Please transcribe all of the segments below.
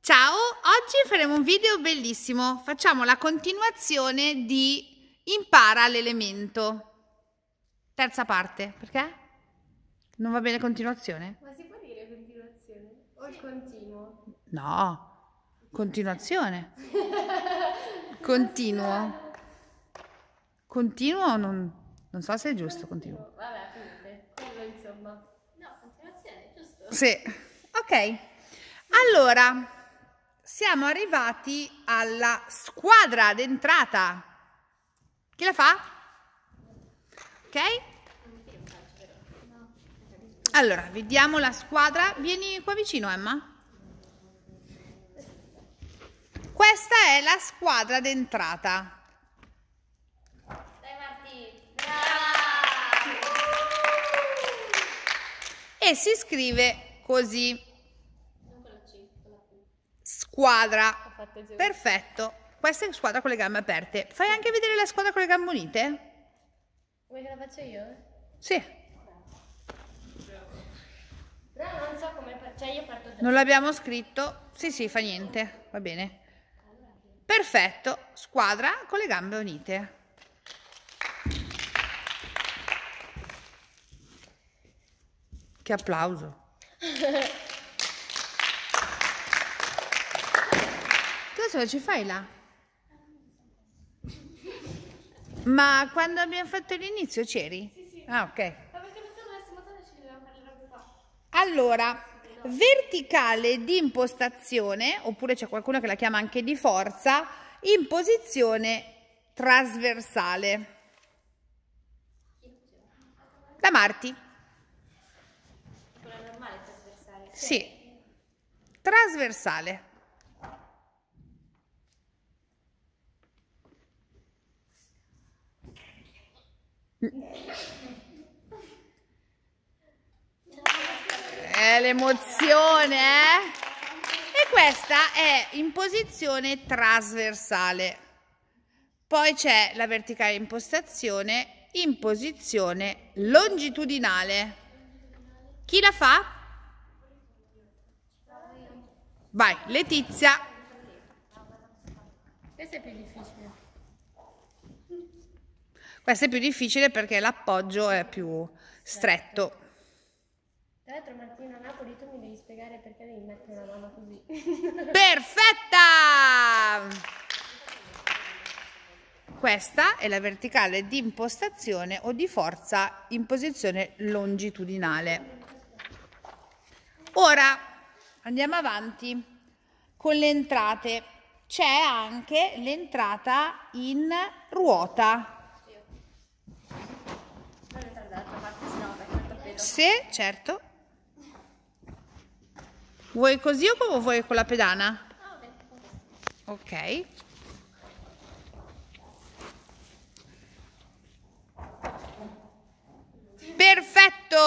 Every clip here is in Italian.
Ciao, oggi faremo un video bellissimo, facciamo la continuazione di Impara l'elemento. Terza parte, perché? Non va bene continuazione? Ma si può dire continuazione? O il continuo? No, continuazione. Continuo. Continuo non so se è giusto continuo. Vabbè, finite. Quello insomma. No, continuazione, giusto? Sì, ok. Allora, siamo arrivati alla squadra d'entrata. Chi la fa? Ok? Allora, vediamo la squadra. Vieni qua vicino, Emma. Questa è la squadra d'entrata. Dai Marti! E si scrive così. Non con la C, con la P. Squadra. Ho fatto giù. Perfetto. Questa è squadra con le gambe aperte. Fai anche vedere la squadra con le gambe unite? Vuoi che la faccio io? Sì. Però non so come cioè io parto da... Non l'abbiamo scritto? Sì, fa niente. Va bene. Perfetto. Squadra con le gambe unite. Che applauso. Cosa ci fai là? Ma quando abbiamo fatto l'inizio c'eri? Sì. Ah, ok. Ma perché se dovessimo fare ci dobbiamo fare le robe qua. Allora, verticale di impostazione, oppure c'è qualcuno che la chiama anche di forza, in posizione trasversale. Da Marti. Quella normale trasversale. Sì. Trasversale. L'emozione, eh? E questa è in posizione trasversale. Poi c'è la verticale impostazione in posizione longitudinale. Chi la fa? Vai, Letizia. Questo è più difficile. Questa è più difficile perché l'appoggio è più stretto. Tra l'altro Martina a Napoli tu mi devi spiegare perché devi mettere una mano così. Perfetta! Questa è la verticale di impostazione o di forza in posizione longitudinale. Ora andiamo avanti con le entrate. C'è anche l'entrata in ruota. Non è dall'altra parte, sennò vai col tappeto. Sì, certo. Vuoi così o vuoi con la pedana? Ah, vabbè. Ok. Perfetto!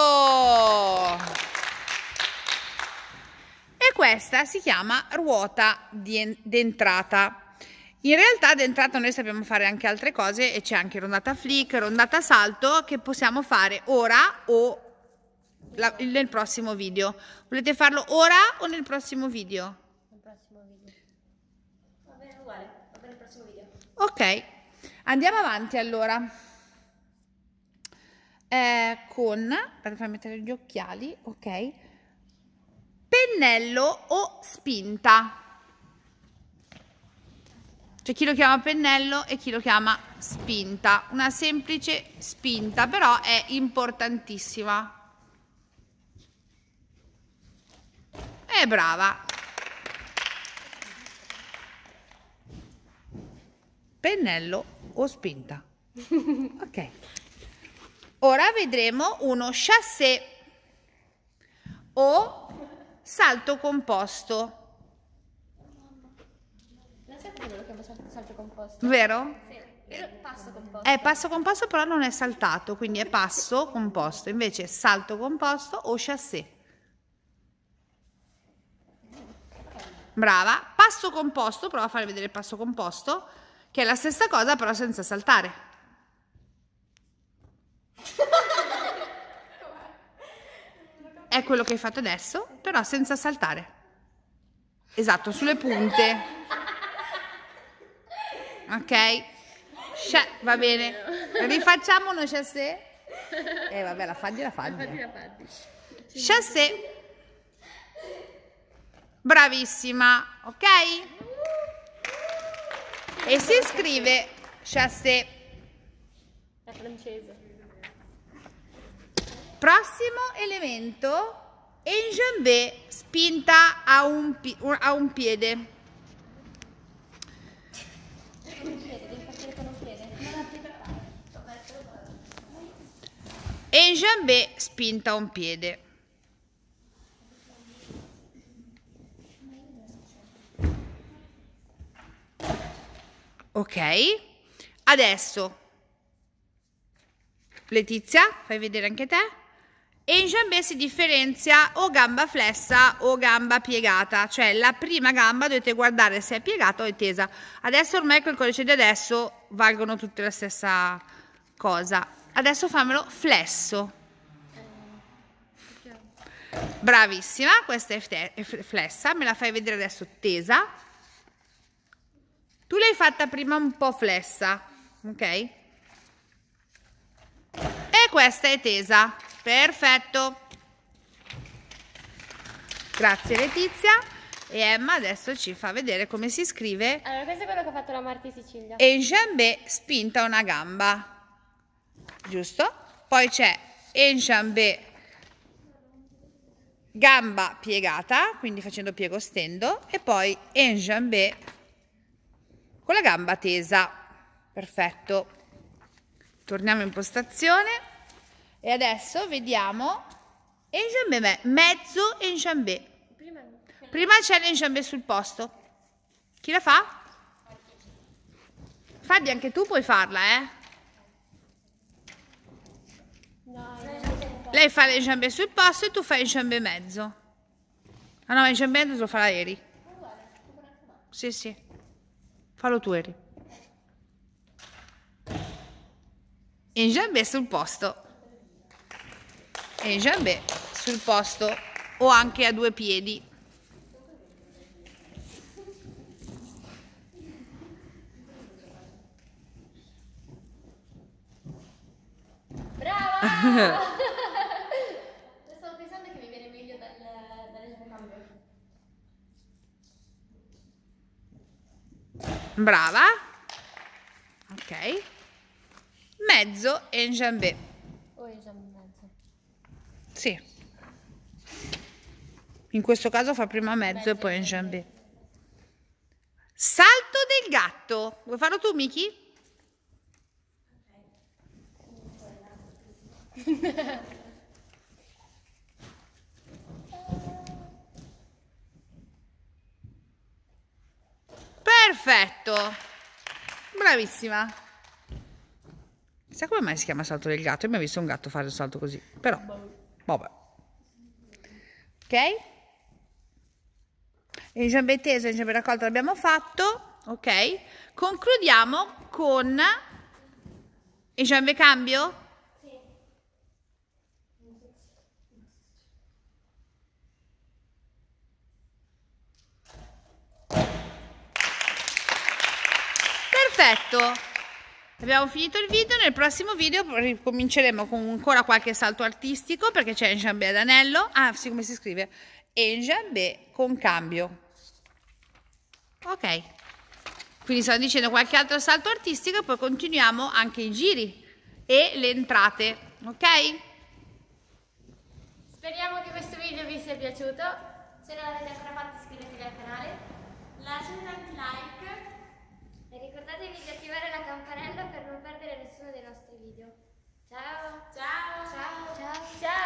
E questa si chiama ruota d'entrata. In realtà d'entrata noi sappiamo fare anche altre cose e c'è anche rondata flick, rondata salto che possiamo fare ora o nel prossimo video. Volete farlo ora o nel prossimo video? Nel prossimo video. Va bene, uguale. Va bene il prossimo video. Ok, andiamo avanti allora. Per far mettere gli occhiali, ok. Pennello o spinta. C'è chi lo chiama pennello e chi lo chiama spinta. Una semplice spinta, però è importantissima. Brava. Pennello o spinta. Ok. Ora vedremo uno chassé o salto composto. Non sai come lo chiamo salto composto? Vero? Sì. Io passo composto. È passo composto però non è saltato, quindi è passo composto, invece salto composto o chassé. Brava. Passo composto, prova a fare vedere il passo composto, che è la stessa cosa però senza saltare. È quello che hai fatto adesso, però senza saltare. esatto, sulle punte. Ok? Va bene. Rifacciamo uno chassé? Vabbè, la faggi. Chassé. Bravissima, ok? E si scrive chassé. È francese. Prossimo elemento, enjambé, spinta a un piede. Enjambé, spinta a un piede. Ok, adesso Letizia, fai vedere anche te. Enjambé si differenzia o gamba flessa o gamba piegata, cioè la prima gamba dovete guardare se è piegata o è tesa. Adesso ormai col codice di adesso valgono tutte la stessa cosa. Adesso fammelo flesso. Bravissima, questa è flessa, me la fai vedere adesso tesa. Tu l'hai fatta prima un po' flessa, ok? E questa è tesa. Perfetto. Grazie Letizia. E Emma adesso ci fa vedere come si scrive. Allora, questo è quello che ha fatto la Marti Sicilia. Enjambé, spinta una gamba. Giusto? Poi c'è enjambé, gamba piegata, quindi facendo piego stendo. E poi enjambé con la gamba tesa. Perfetto. Torniamo in postazione. E adesso vediamo enjambé, mezzo enjambé. Prima c'è l'enjambé sul posto. Chi la fa? Fabi, anche tu puoi farla, eh? Lei fa l'enjambé sul posto e tu fai enjambé mezzo. Ah no, enjambé mezzo lo farà Eri. Sì, sì. Fallo tu, Eri. Enjambé sul posto. Enjambé sul posto o anche a due piedi. Brava! Stavo pensando che mi viene meglio dall'esbocambe. Brava. Ok. Mezzo enjambé. O enjambé mezzo. Sì. In questo caso fa prima mezzo e poi enjambé. Salto del gatto. Vuoi farlo tu, Miki? Perfetto. Bravissima. Sai come mai si chiama salto del gatto? Io mi ho visto un gatto fare il salto così, però vabbè. Ok? Enjambé teso, enjambé raccolta l'abbiamo fatto, ok? Concludiamo con enjambé cambio? Sì. Perfetto. Abbiamo finito il video, nel prossimo video ricominceremo con ancora qualche salto artistico perché c'è enjambé ad anello. Ah, sì, come si scrive? Enjambé con cambio. Ok. Quindi stavo dicendo qualche altro salto artistico e poi continuiamo anche i giri e le entrate, ok? Speriamo che questo video vi sia piaciuto. Se non l'avete ancora fatto iscrivetevi al canale. Lasciate tanti like. E ricordatevi di attivare la campanella per non perdere nessuno dei nostri video. Ciao! Ciao! Ciao! Ciao! Ciao!